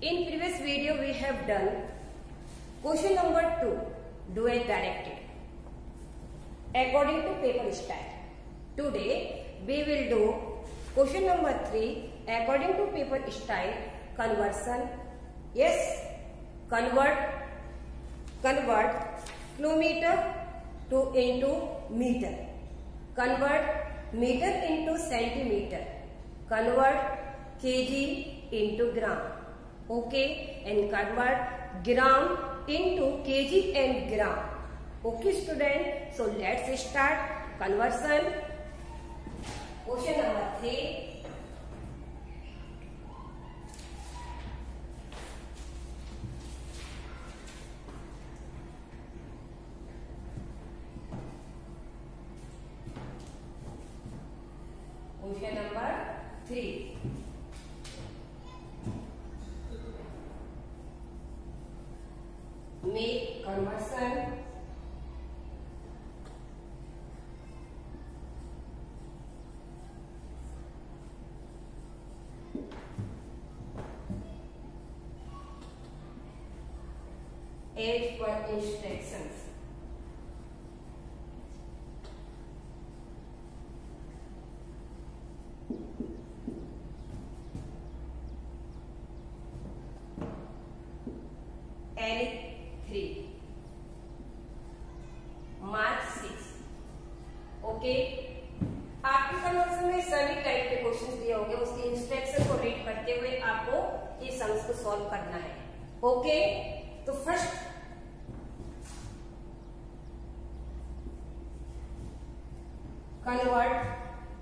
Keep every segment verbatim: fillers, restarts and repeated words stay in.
In previous video we have done question number two, duet directed according to paper style. Today we will do question number three according to paper style conversion. Yes, convert convert kilometer to into meter, convert meter into centimeter, convert kg into gram. Okay, and convert gram into kg and gram. Okay student, so let's start conversion. Question number three. Question number three. Make conversion as per instructions. L three, March six. Okay, आपके conversion में सभी type के questions दिए होंगे, उसके instruction को read करते हुए आपको ये सम्स को सॉल्व करना है. ओके, तो first convert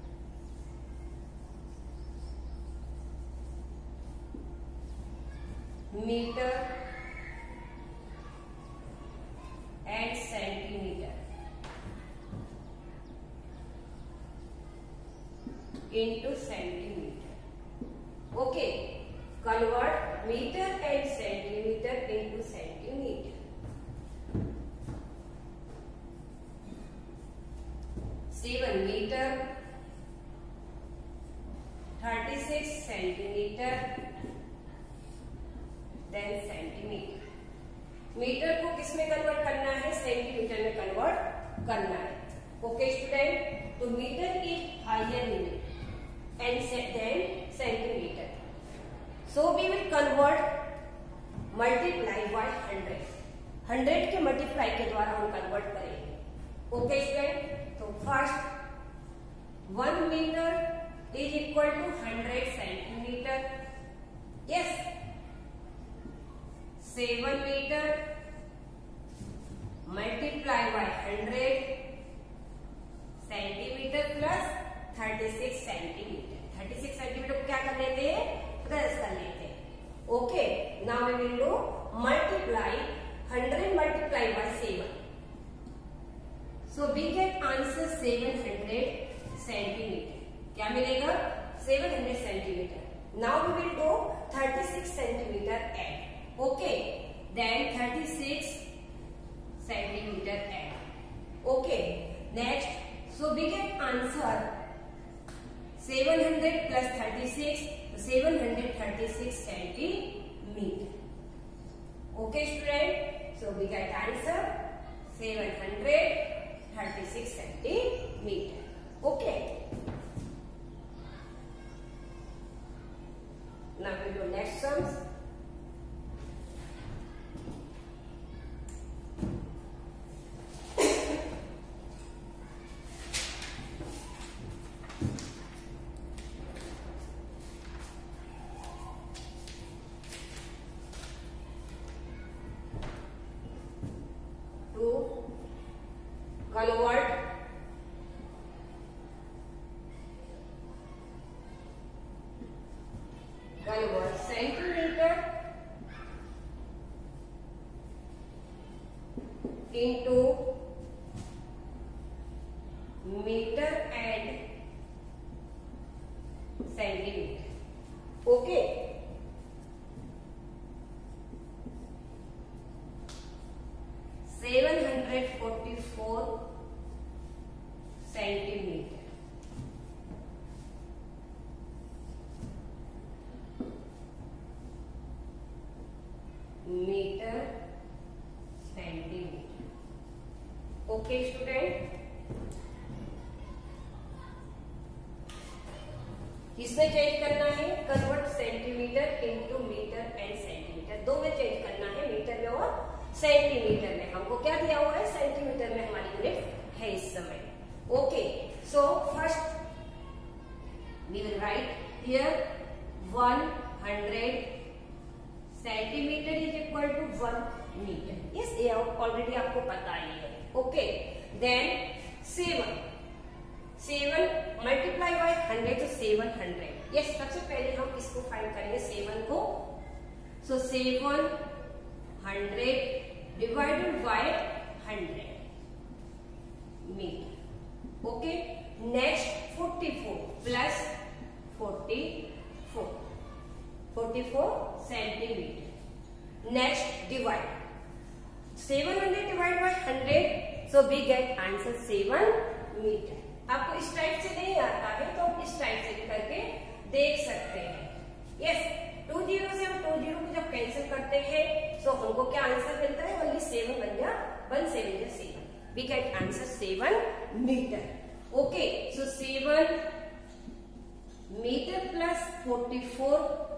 metre and centimeter into centimeter. Okay, convert meter and centimeter into centimeter. seven meter, thirty-six centimeter, then centimeter. Metre को किस में कन्वर्ट करना है? सेंटीमीटर में कन्वर्ट करना है. ओके स्टूडेंट, तो metre is higher unit and then centimetre. So we will convert multiply by hundred. Hundred के मल्टीप्लाई के द्वारा हम कन्वर्ट करेंगे. ओके स्टूडेंट, तो first one metre is equal to hundred centimetre. Yes, seven metre multiply by hundred centimetre plus thirty six centimetre. Thirty six centimetre को क्या कर लेते हैं? प्लस कर लेते हैं. Okay, now we will do multiply hundred multiply by seven. So we get answer seven hundred centimetre. क्या मिलेगा? Seven hundred centimetre. Now we will do thirty six centimetre add. Okay, then thirty-six centimeter add. Okay, next, so we get answer seven hundred plus thirty-six, seven hundred thirty-six centimeter. Okay student, so we get answer seven hundred thirty-six centimeter. Okay, now we do next sums. Convert convert centimeter into meter and centimeter. Okay, seven hundred forty-four centimeter. Metre centimetre. Okay student, किसमें change करना है? Convert centimetre into metre and centimetre, दो में change करना है, metre में और centimetre में। हमको क्या दिया हुआ है? सेंटीमीटर में हमारी यूनिट है इस समय। Okay, so first we will write here one hundred centimetre is equal to one metre. Yes, ये ऑलरेडी आपको पता ही है। Okay, then seven seven multiply by hundred तो सेवन हंड्रेड। यस, सबसे पहले हम इसको फाइंड करेंगे सेवन को। So seven hundred divided by hundred metre. Okay, next forty four plus forty four forty four centimetre. Next divide seven hundred divide by hundred, so we get answer seven metre. आपको इस type से नहीं आता है तो आप इस type से करके देख सकते हैं। यस, टू जीरो से हम टू जीरो को जब कैंसिल करते हैं तो हमको क्या आंसर मिलता है? ओनली सेवन बन गया, वन सेवन या seven, we get answer seven metre. Okay, so seven metre plus forty four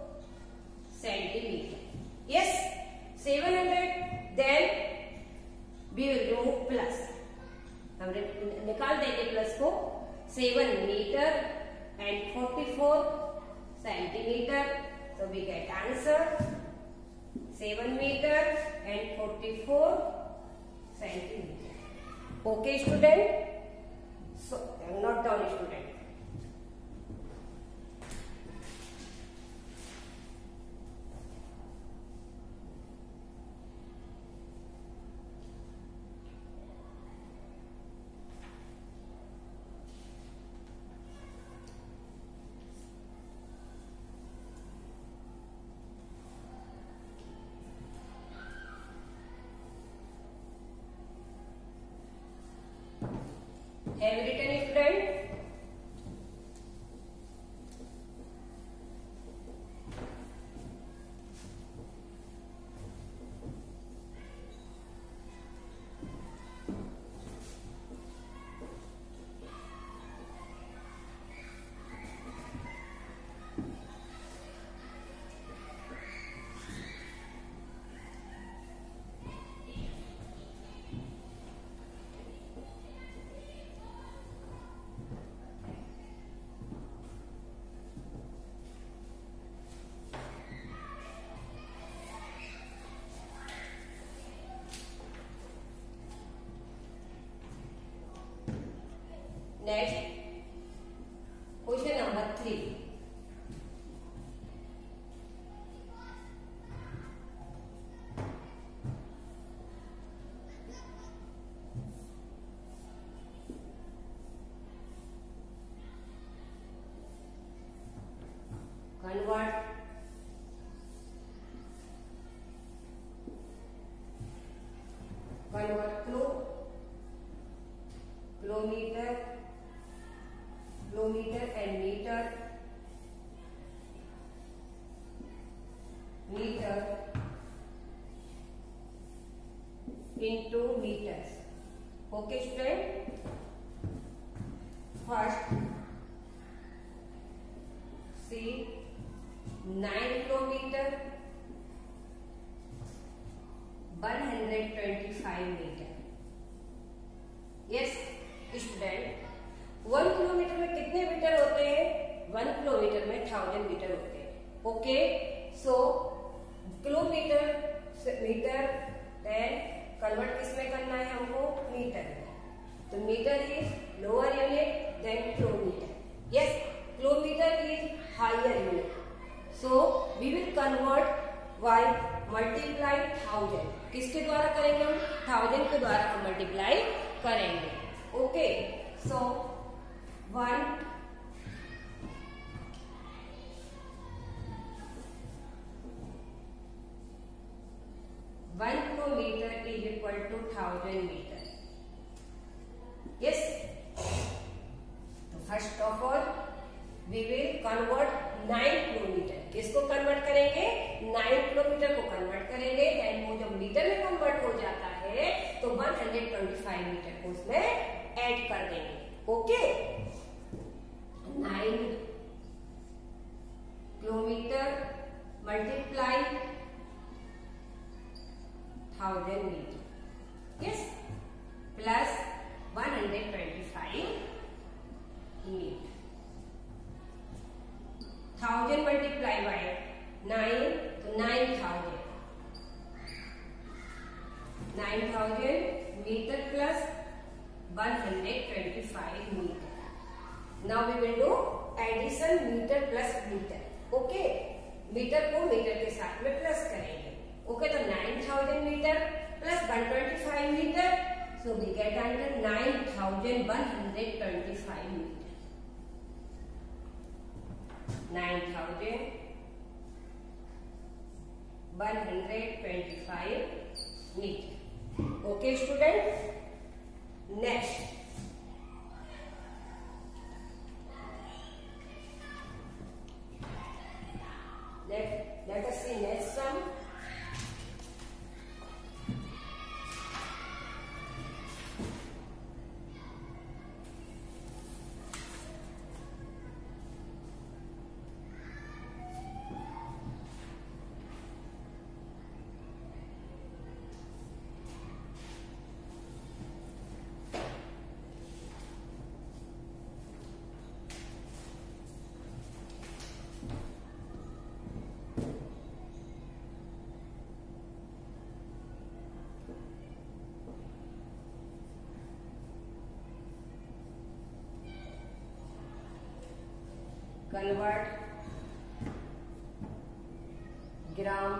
centimetre. Yes, seven hundred, then we will remove plus, हम निकाल देंगे प्लस को। Seven metre and forty four centimetre, so we get answer seven meter and forty-four centimeter. Okay student, so not down student. Have you written it, student? Next, question number three. Convert convert kilo kilometer kilometer and meter meter into meters. Okay student, first see nine kilometer one hundred twenty-five meter. Yes student, one kilometre में कितने metre होते हैं? One kilometre में thousand metre होते हैं। Okay, so kilometre से metre, then convert किसमें करना है हमको? मीटर में। तो metre is lower unit than kilometre. Yes, kilometre is higher unit, so we will convert by multiply thousand. किसके द्वारा करेंगे हम? थाउजेंड के द्वारा हम मल्टीप्लाई करेंगे। Okay, so one one kilometre is equal to thousand metre. Yes, तो first of all we will convert nine kilometre. किसको कन्वर्ट करेंगे? नाइन किलोमीटर को कन्वर्ट करेंगे, देन वो जब मीटर में कन्वर्ट हो जाता है तो one hundred twenty five metre को उसमें ऐड कर देंगे। Okay, nine kilometre multiply thousand metre, yes, plus one hundred twenty five metre. Thousand multiply by nine तो nine thousand, nine thousand metre plus one hundred twenty five metre. Now we will do addition metre plus metre. Okay, metre को metre के साथ में plus करेंगे। Okay, तो nine thousand metre plus one twenty five metre, so we get answer nine thousand one hundred twenty five metre. Nine thousand one hundred twenty five metre. Okay student, next let let us see next sum. Convert gram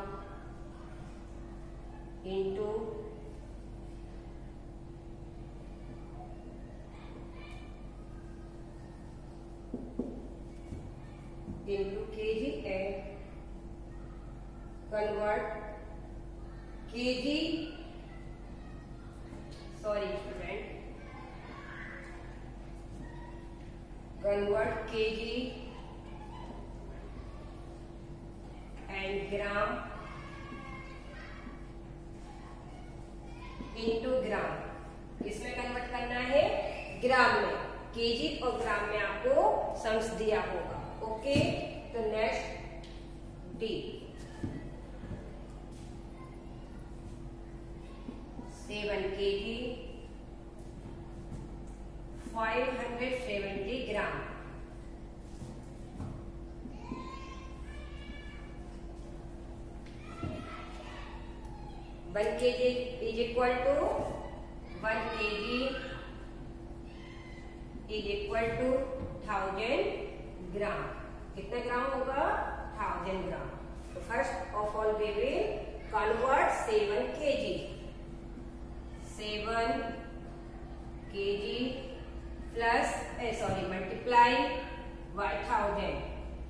into into kg and convert kg, sorry student, convert kg and gram into gram. इसमें convert करना है ग्राम में, KG और ग्राम में आपको sums दिया होगा। Okay, तो next D, seven KG five hundred seventy gram. One K G is equal to one K G is equal to thousand gram. कितना ग्राम होगा? Thousand gram. तो first of all we will convert seven K G, seven K G plus sorry multiply by thousand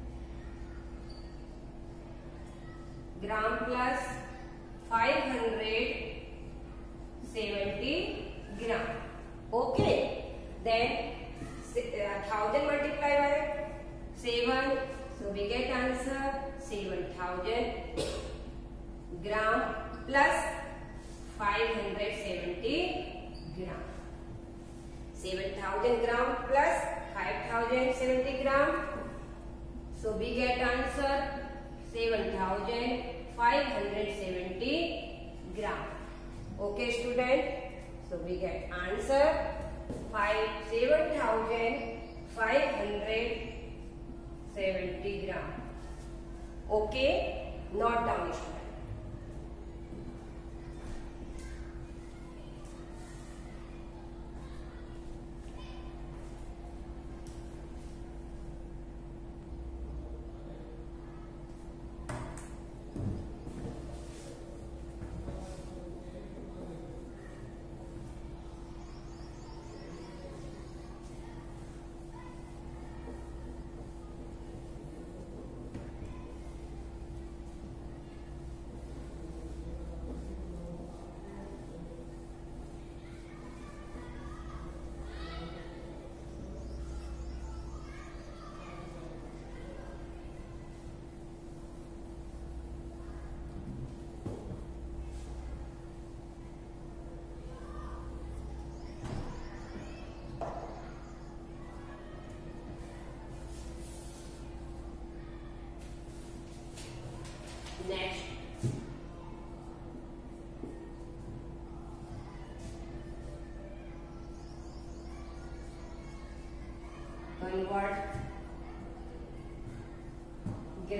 gram plus five hundred seventy gram. Okay, then thousand multiply by seven, so we get answer seven thousand gram plus five hundred seventy gram। seven thousand gram plus five thousand seventy gram, so we get answer seven thousand five hundred seventy gram। Okay student, so we get answer five seven thousand five hundred seventy gram। Okay, note down student।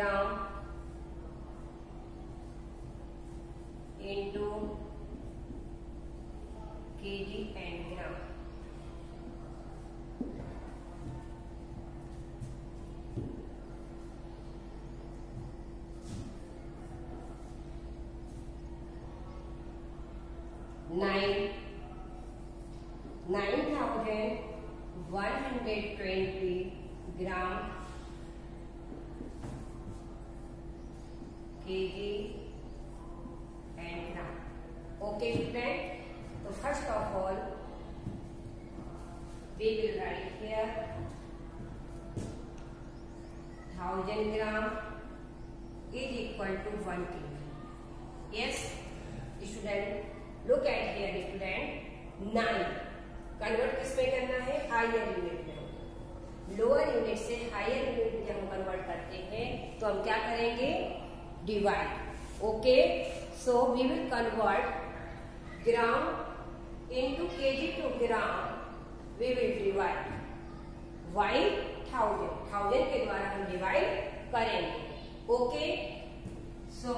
Gram into KG and gram. Nine nine thousand one hundred twenty gram KG and gram. Okay student, तो first of all we will write here thousand gram is equal to one KG. Yes student, look at here student, nine convert किसमें करना है? Higher unit में। Lower unit से higher unit में जब हम convert करते हैं तो हम क्या करेंगे? Divide. Okay, so we will convert gram into KG to gram, we will divide by thousand thousand के द्वारा हम डिवाइड करेंगे। Okay, so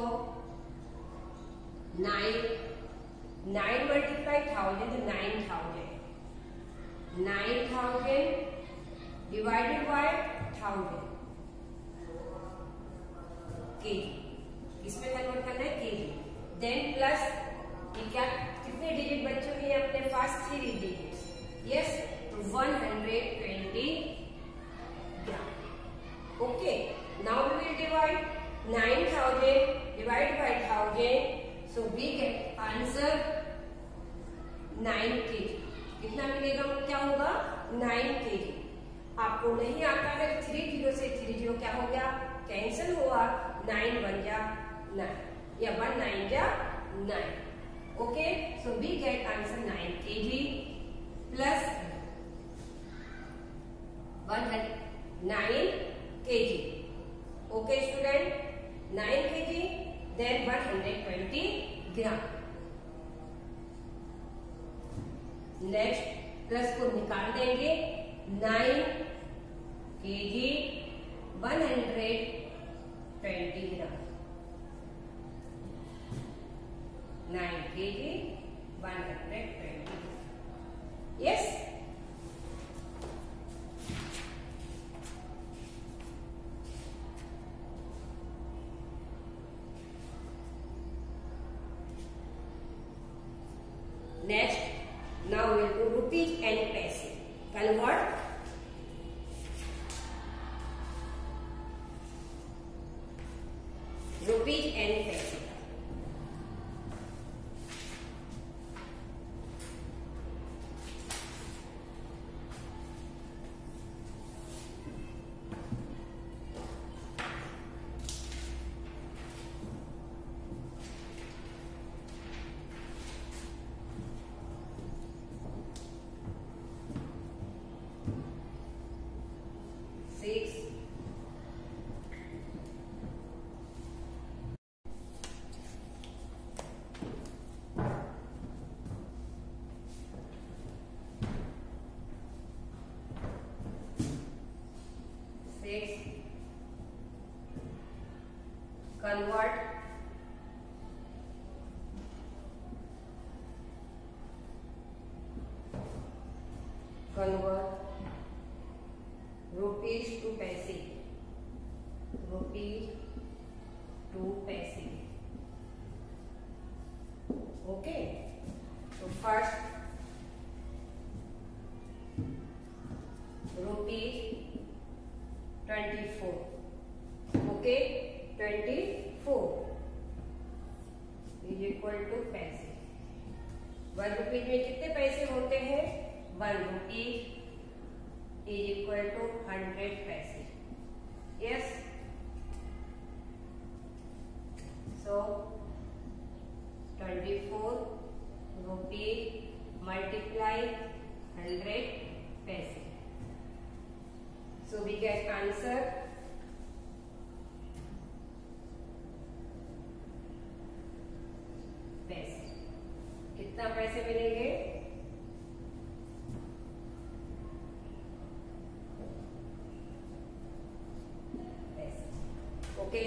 nine nine multiply thousand, nine thousand nine thousand divided by thousand KG. किसमें convert करना है? KG. Then plus ये क्या, कितने डिजिट बच्चे हुए अपने पास? Three digit. यस, तो one hundred twenty gram. Okay, now we will divide nine thousand divide by thousand, so we get answer nine KG. कितना मिलेगा? क्या होगा? Nine KG. आपको नहीं आता है, थ्री जीरो से थ्री जीरो क्या हो गया? कैंसिल हुआ। नाइन वन जा नाइन या वन नाइन जा nine. Okay, so we get answer nine KG plus one nine KG. Okay student, nine KG then one hundred twenty gram. Next plus को निकाल देंगे, nine KG one hundred twenty gram. Nine KG one hundred twenty. Yes, next now we will do rupees and paise. Convert rupees and paise. Six, six, convert convert rupees to paise, rupees to paise. Okay, so first rupees twenty-four. Okay, twenty-four is equal to paise. One rupees में कितने पैसे होते हैं? One rupees is equal to hundred paise. Yes, so twenty-four rupees multiply hundred paise, so we get answer पैसे। कितना पैसे मिलेंगे? पैसे। Okay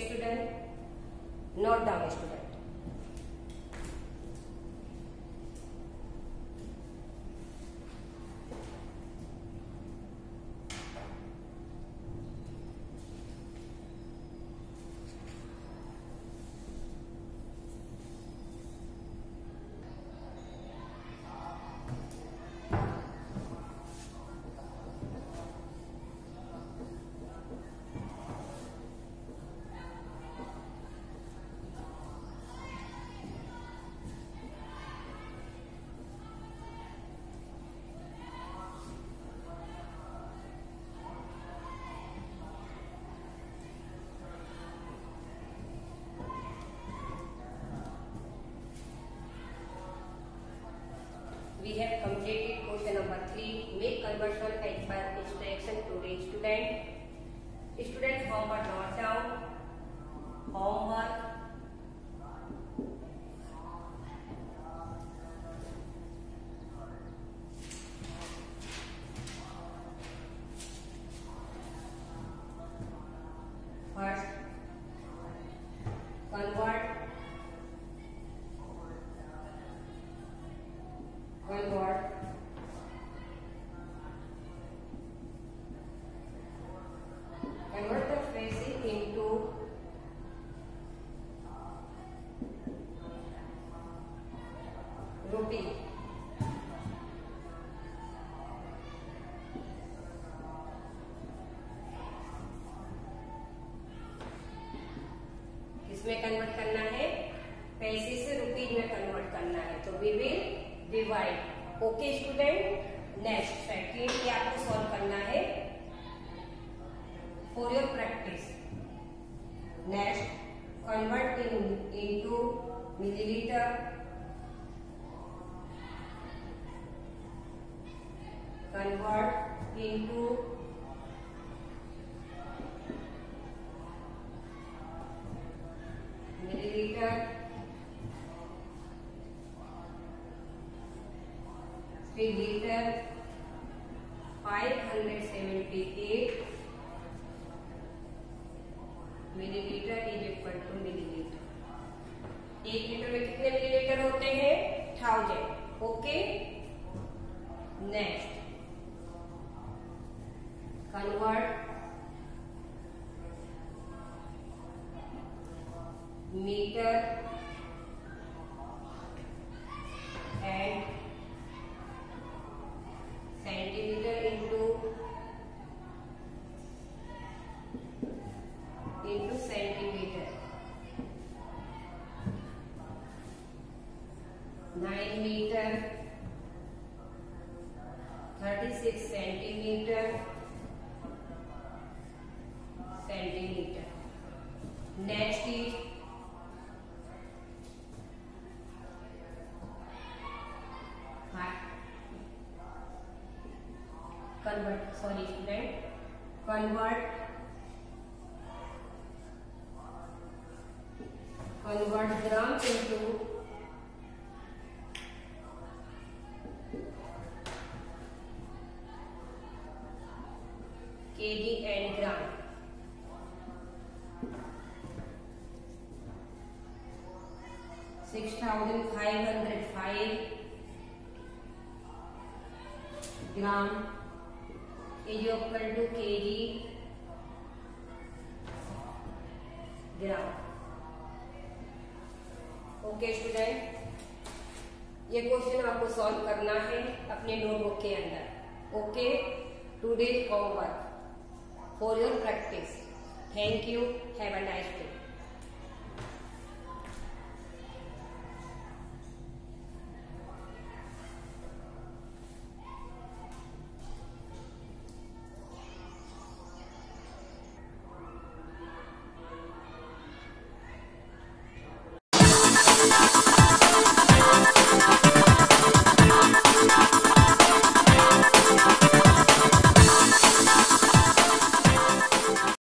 we have completed question number three. Make conversion as per instruction to the student. Student homework note down. Homework. First, convert. Convert. Convert the phrase into rupee. किसमें convert करना है? पैसे से रुपीज में कन्वर्ट करना है, तो we will divide. Okay student, next second ये आपको सॉल्व करना है for your practice. Next, convert in into millilitre. Convert into millilitre. three liter five hundred seventy-eight millilitre is equal to millilitre. एक litre में कितने मिलीलीटर होते हैं? Thousand. Okay. Next, convert metre and centimetre into into centimetre. Nine metre thirty six centimetre centimetre. Next is convert, sorry student, convert convert gram into kg and gram. six thousand five hundred five gram is equal to kg gram. Okay student, ये question आपको solve करना है अपने notebook के अंदर. Okay, today's homework for your practice. Thank you. Have a nice day. We'll be right back.